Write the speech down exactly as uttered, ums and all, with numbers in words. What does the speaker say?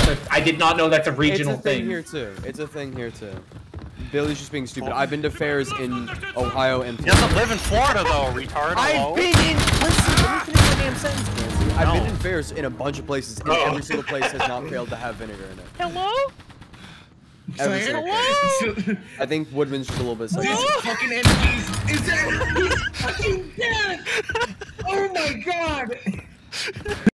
a, I did not know that's a regional it's a thing, thing. here too. It's a thing here too. Billy's just being stupid. I've been to fairs in Ohio and He doesn't live in Florida though, retard. I've been in. Listen, let me finish my damn sentence, Clancy. I've No. been in fairs in a bunch of places, and Oh. every single place has not failed to have vinegar in it. Hello? Every single Hello? place. I think Woodman's just a little bit psycho. These fucking enemies. Is that fucking dead? Oh my god.